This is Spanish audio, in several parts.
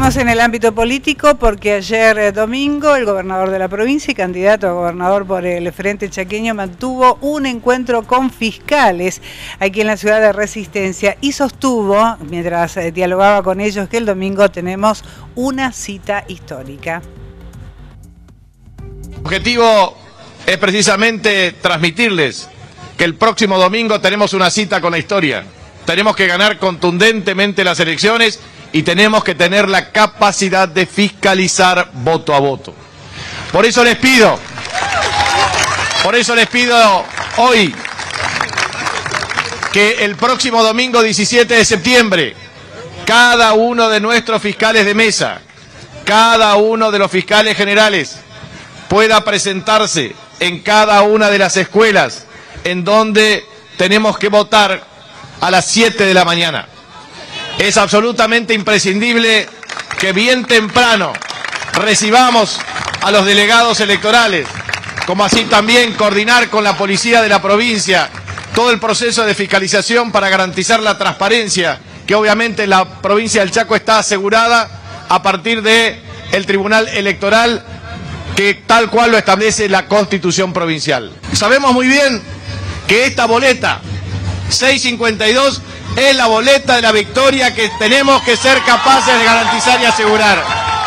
Seguimos en el ámbito político porque ayer domingo el gobernador de la provincia y candidato a gobernador por el Frente Chaqueño mantuvo un encuentro con fiscales aquí en la ciudad de Resistencia y sostuvo, mientras dialogaba con ellos, que el domingo tenemos una cita histórica. El objetivo es precisamente transmitirles que el próximo domingo tenemos una cita con la historia. Tenemos que ganar contundentemente las elecciones y tenemos que tener la capacidad de fiscalizar voto a voto. Por eso les pido hoy que el próximo domingo 17 de septiembre, cada uno de nuestros fiscales de mesa, cada uno de los fiscales generales, pueda presentarse en cada una de las escuelas en donde tenemos que votar a las 7 de la mañana. Es absolutamente imprescindible que bien temprano recibamos a los delegados electorales, como así también coordinar con la policía de la provincia todo el proceso de fiscalización para garantizar la transparencia, que obviamente la provincia del Chaco está asegurada a partir del Tribunal Electoral, que tal cual lo establece la Constitución provincial. Sabemos muy bien que esta boleta 652 es la boleta de la victoria que tenemos que ser capaces de garantizar y asegurar.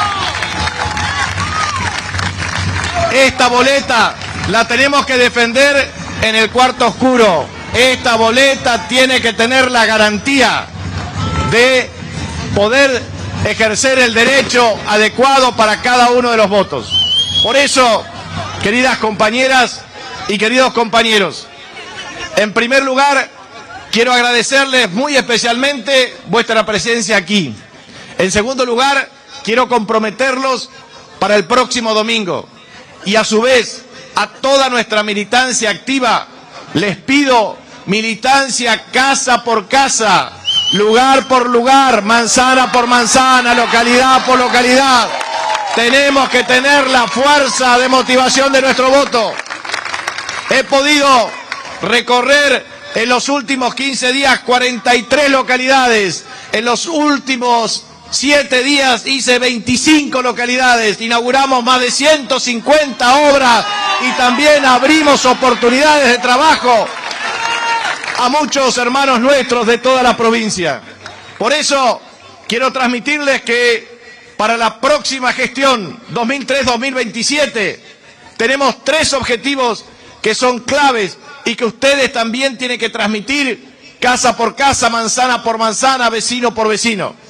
Esta boleta la tenemos que defender en el cuarto oscuro. Esta boleta tiene que tener la garantía de poder ejercer el derecho adecuado para cada uno de los votos. Por eso, queridas compañeras y queridos compañeros, en primer lugar, quiero agradecerles muy especialmente vuestra presencia aquí. En segundo lugar, quiero comprometerlos para el próximo domingo. Y a su vez, a toda nuestra militancia activa, les pido militancia casa por casa, lugar por lugar, manzana por manzana, localidad por localidad. Tenemos que tener la fuerza de motivación de nuestro voto. He podido recorrer en los últimos 15 días 43 localidades. En los últimos 7 días hice 25 localidades. Inauguramos más de 150 obras y también abrimos oportunidades de trabajo a muchos hermanos nuestros de toda la provincia. Por eso quiero transmitirles que para la próxima gestión 2003-2027 tenemos 3 objetivos que son claves y que ustedes también tienen que transmitir casa por casa, manzana por manzana, vecino por vecino.